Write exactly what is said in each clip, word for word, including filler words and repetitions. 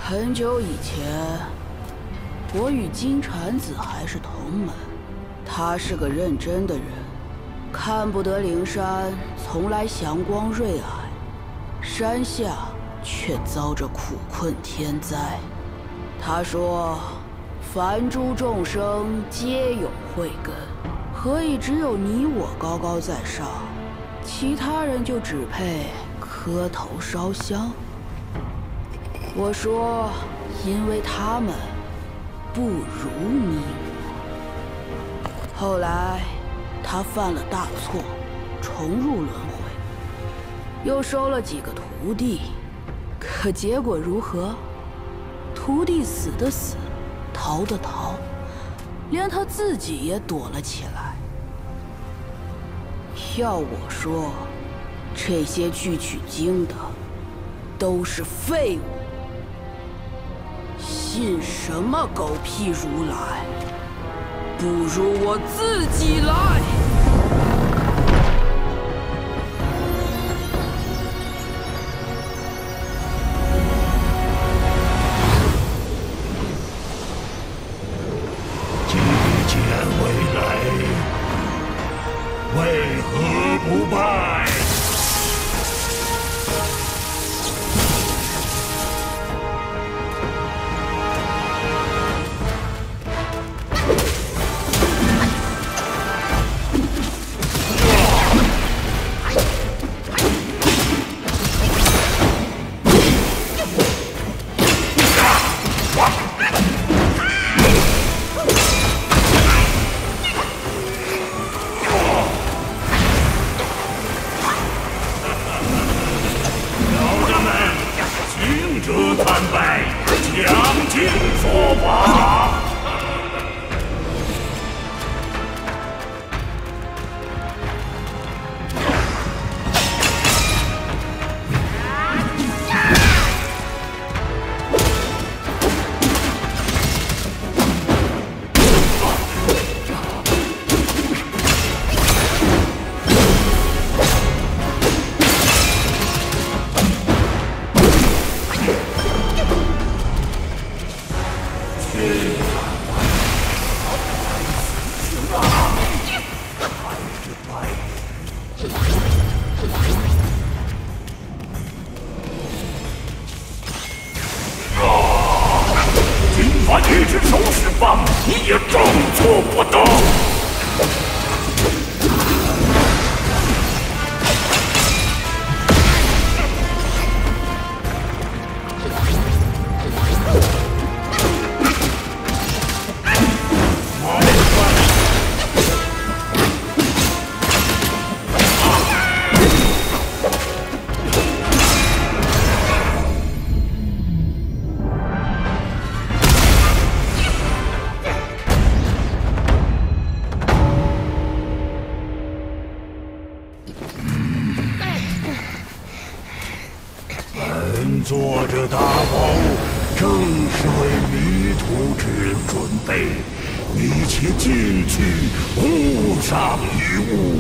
很久以前，我与金蝉子还是同门。他是个认真的人，看不得灵山从来祥光瑞霭，山下却遭着苦困天灾。他说：“凡诸众生皆有慧根，何以只有你我高高在上，其他人就只配磕头烧香？”我说：“因为他们不如你我。”后来，他犯了大错，重入轮回，又收了几个徒弟，可结果如何？徒弟死的死，逃的逃，连他自己也躲了起来。要我说，这些去取经的都是废物，信什么狗屁如来？不如我自己来。 既见未来，为何不拜？做这大宝，正是为迷途之人准备。你且进去，勿伤于物。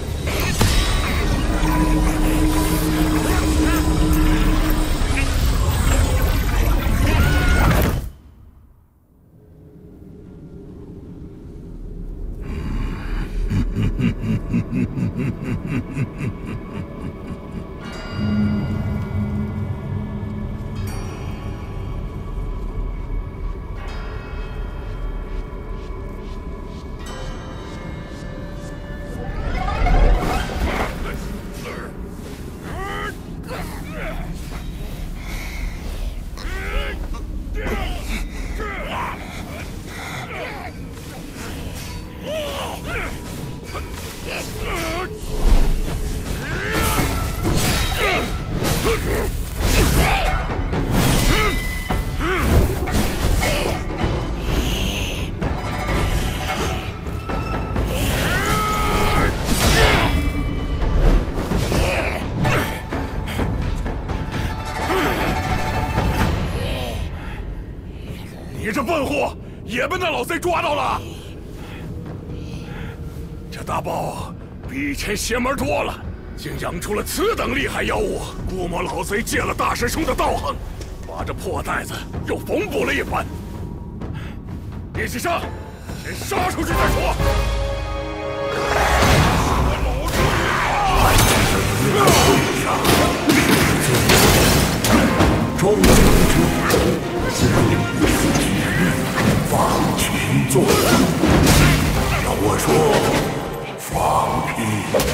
也被那老贼抓到了。这大宝比以前邪门多了，竟养出了此等厉害妖物，估摸老贼借了大师兄的道行， 把这破袋子又缝补了一番。练习生，先杀出去再说。 众人之手，自不思己欲，放情作乐。要我说，放屁！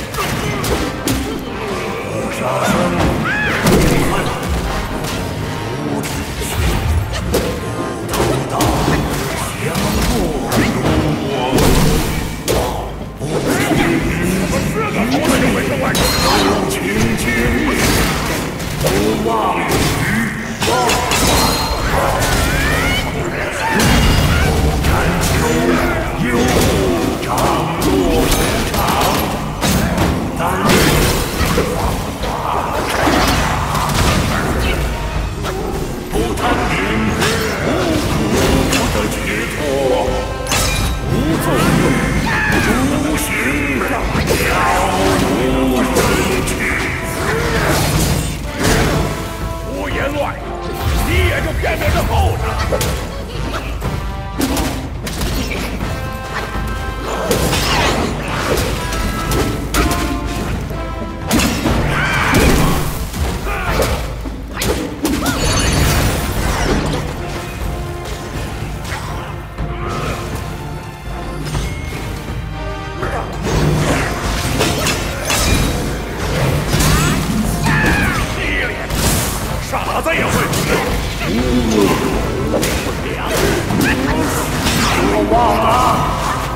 不杀生，不恨，不知情，不偷盗，相过如我。不知有情情，不忘于忘川。不贪求，有常若无常，但方法不贪名，无苦的解脱，无作用，无形，了无生趣。 胡言乱语，你也就偏偏是后者。傻子也会我忘了。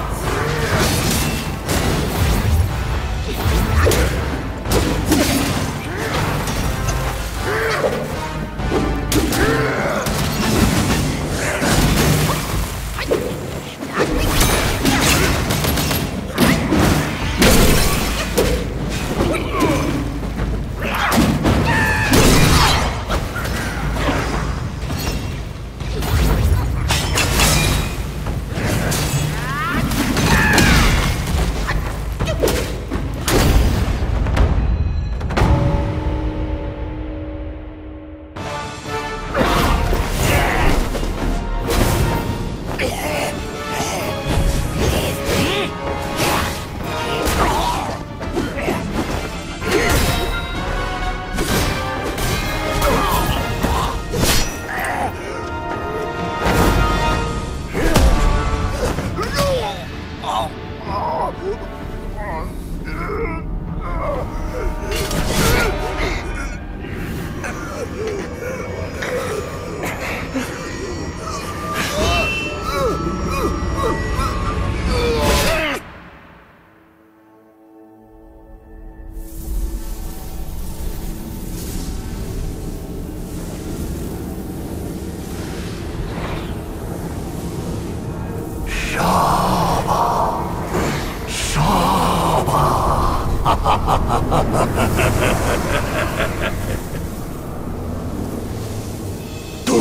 对，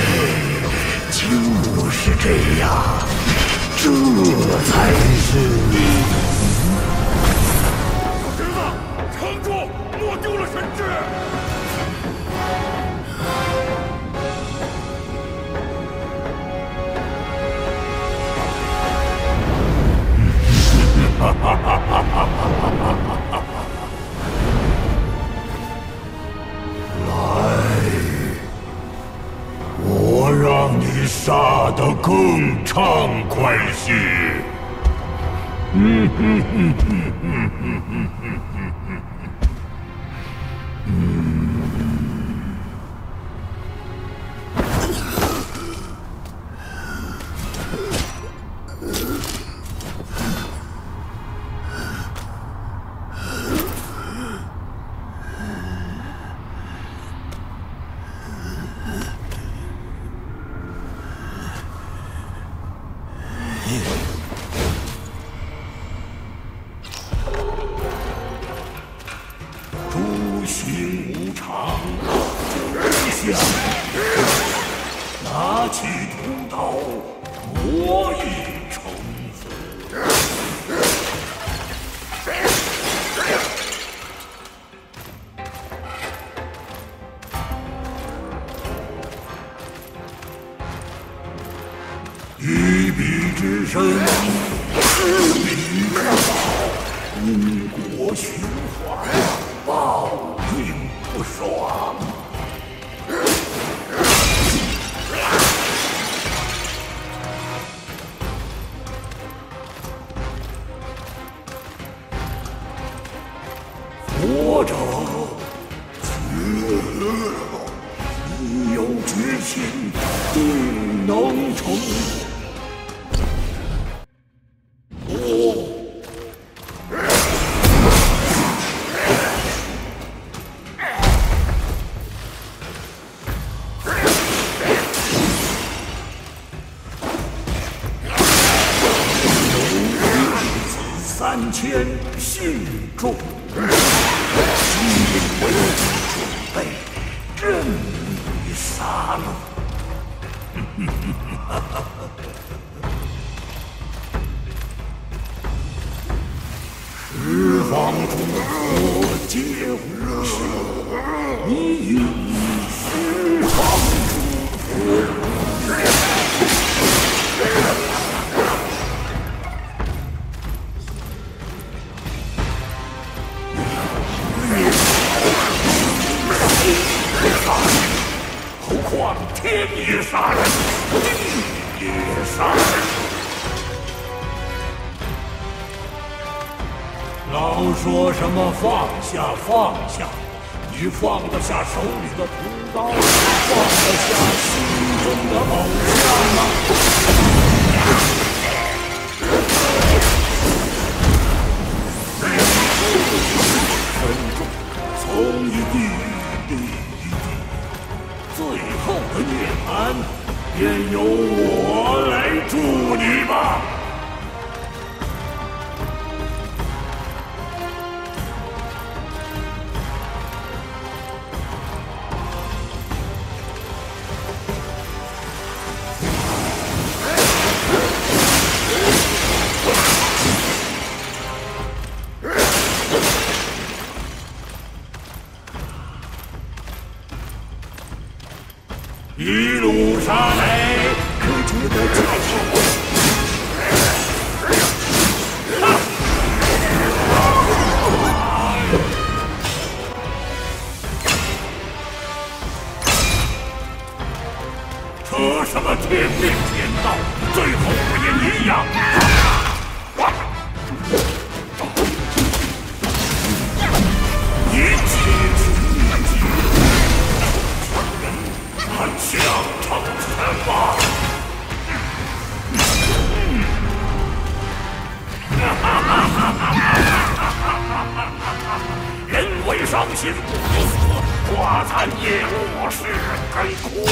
就是这样，这才是你。 小侄子，撑住，莫丢了神智。 哈哈哈哈哈哈！来，我让你杀得更畅快些。嗯哼哼哼哼哼哼哼哼。嗯。 因果循环，报应不爽。活着，你有决心，定能成功。三千信众，因为准备，任你杀戮。十方诸佛皆无事，你与十方诸佛。何况天也杀人，地也杀人。老说什么放下放下，你放得下手里的屠刀，放得下心中的偶像吗？深重，从一地地一地，最后的涅槃，便由我来助你吧。一路杀来，可觉得脚痛。扯什么天命天道，最后不也一样？一切情节。他想成什么？人为伤心不死，寡残也无事可哭。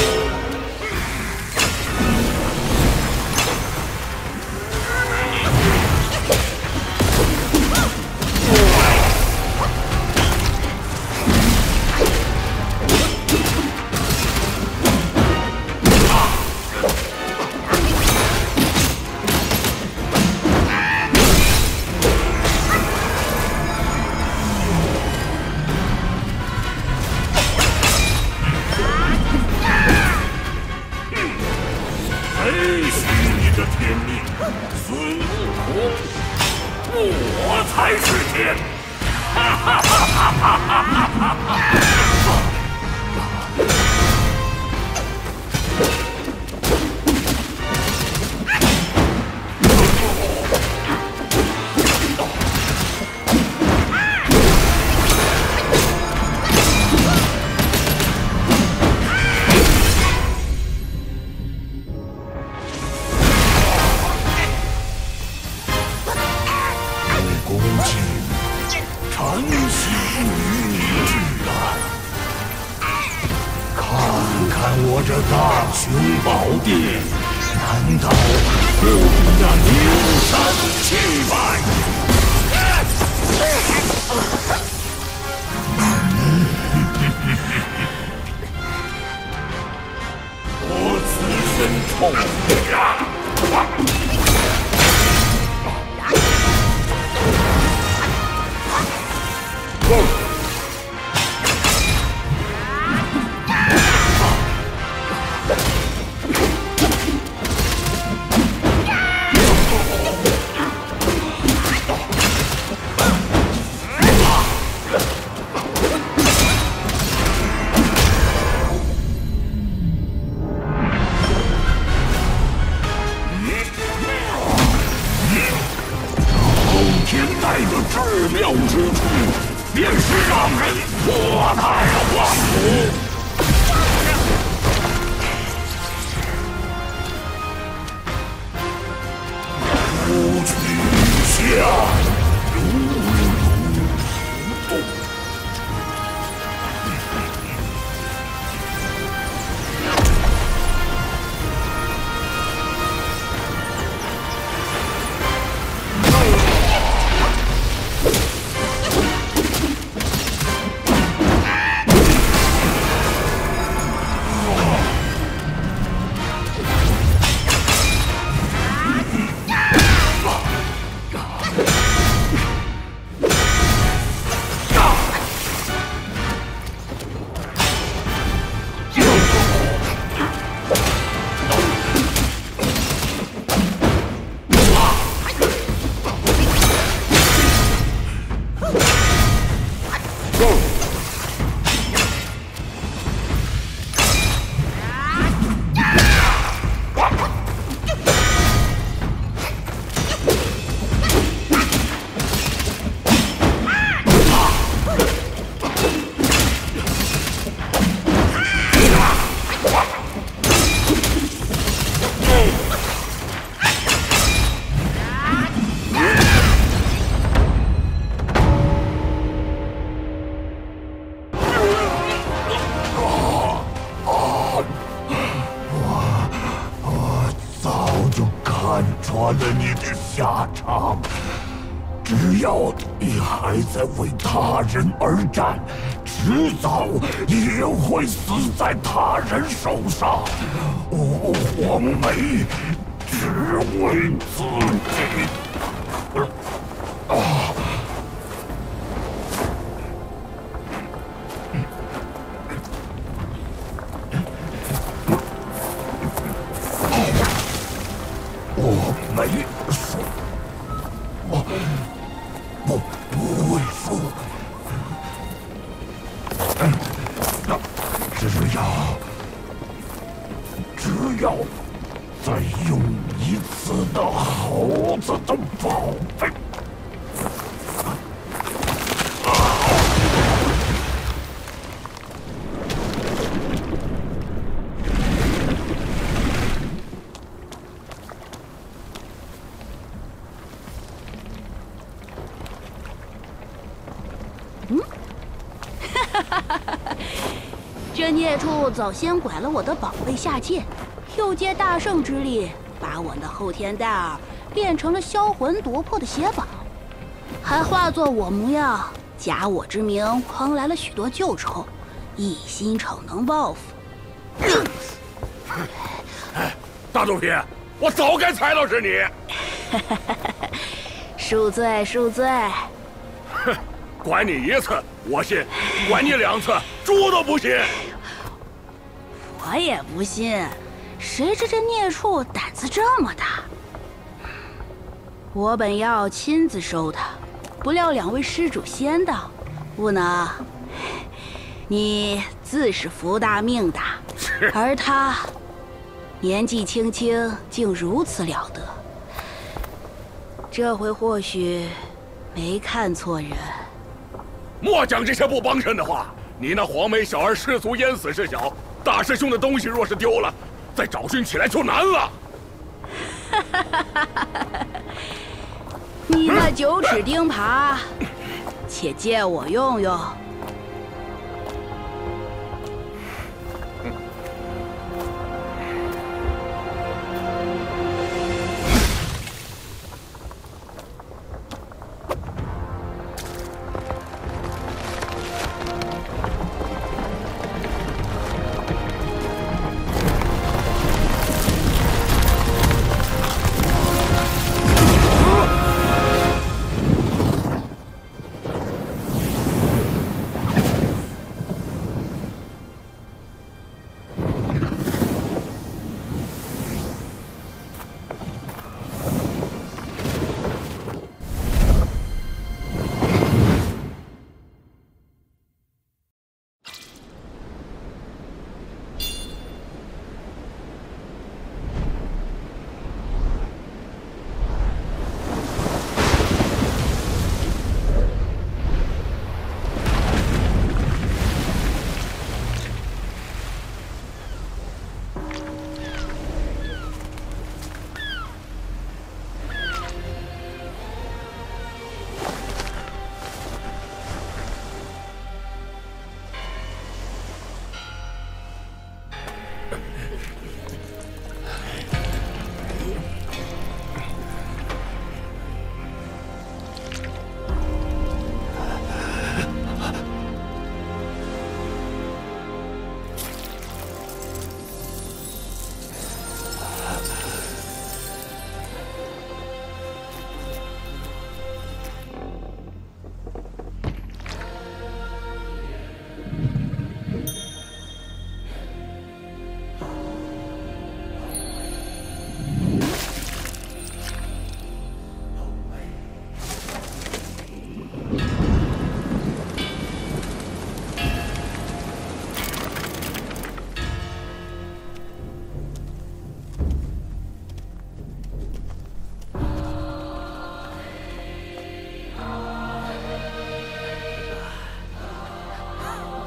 孙悟空，我才是天！哈哈哈哈哈哈哈哈！承袭于你之案，看看我这大雄宝殿，难道不比那牛山气派？我此身冲呀！ 天带的至妙之处，便是让人脱胎换骨。不去下，如如不动。 在为他人而战，迟早也会死在他人手上。我黄眉只为自己。啊！我没说，我不。 不会输，只要只要再用一次那猴子的宝贝。 这孽畜早先拐了我的宝贝下界，又借大圣之力把我的后天戴尔变成了销魂夺魄的血宝，还化作我模样，假我之名诓来了许多旧仇，一心逞能报复。 大肚皮，我早该猜到是你。 恕罪，恕罪。 哼，管你一次我信，管你两次猪都不信。 我也不信，谁知这孽畜胆子这么大。我本要亲自收他，不料两位施主先到，不能。你自是福大命大，而他年纪轻轻，竟如此了得。这回或许没看错人。 莫讲这些不帮衬的话。你那黄眉小儿失足淹死是小，大师兄的东西若是丢了，再找寻起来就难了。 你那九齿钉耙，且借我用用。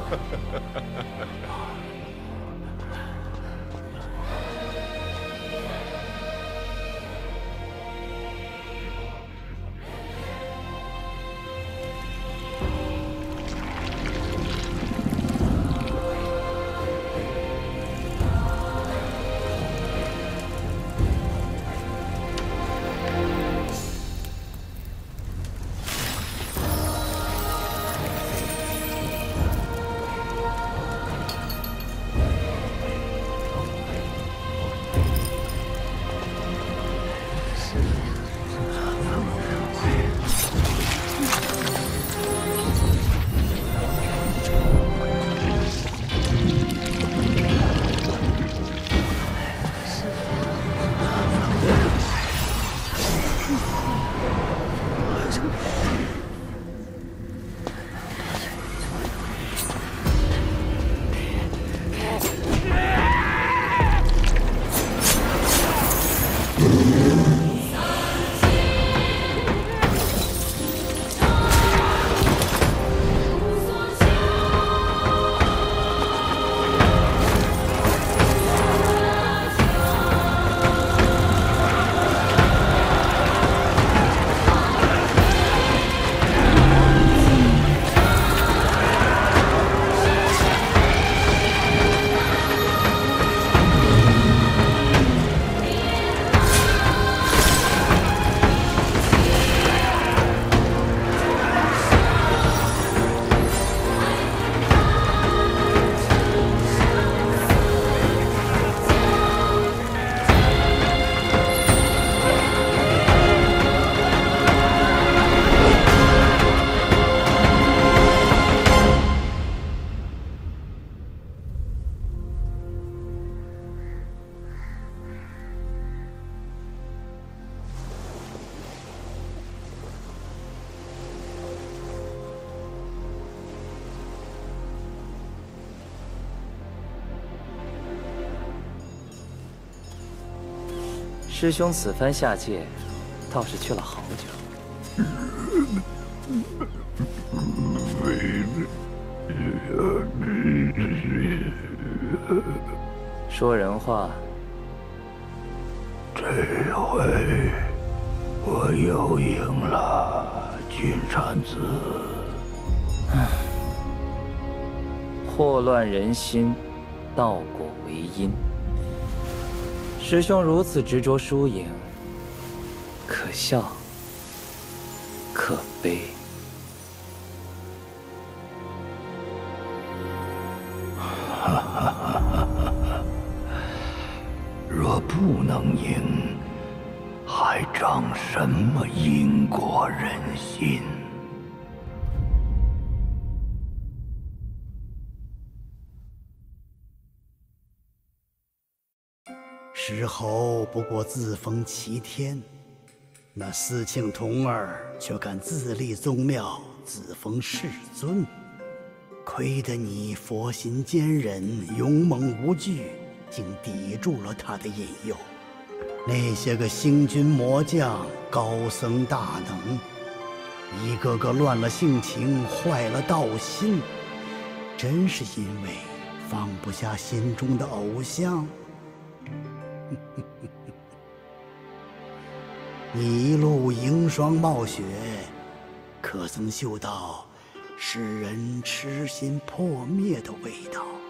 师兄此番下界，倒是去了好久。说人话。 这回我又赢了，金蝉子。 祸乱人心，道果为因。师兄如此执着输赢，可笑，可悲。 哈哈哈哈！若不能赢，还长什么因果人心？ 石猴不过自封齐天，那四庆童儿却敢自立宗庙，自封世尊。亏得你佛心坚忍，勇猛无惧，竟抵住了他的引诱。那些个星君魔将、高僧大能，一个个乱了性情，坏了道心，真是因为放不下心中的偶像。你一路迎霜冒雪，可曾嗅到使人痴心破灭的味道？